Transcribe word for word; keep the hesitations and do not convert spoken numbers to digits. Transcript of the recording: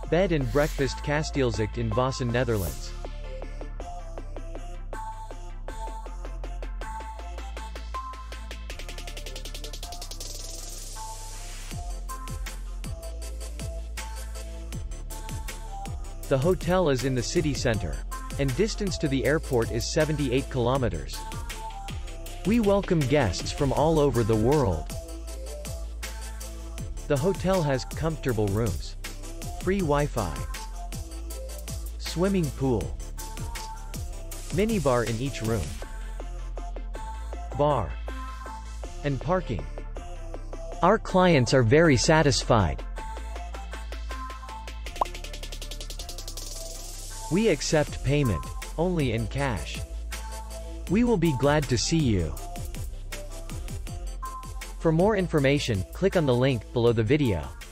Bed and Breakfast Kasteelzicht in Vaassen, Netherlands. The hotel is in the city center, and distance to the airport is seventy-eight kilometers. We welcome guests from all over the world. The hotel has comfortable rooms, free Wi-Fi, swimming pool, minibar in each room, bar, and parking. Our clients are very satisfied. We accept payment only in cash. We will be glad to see you. For more information, click on the link below the video.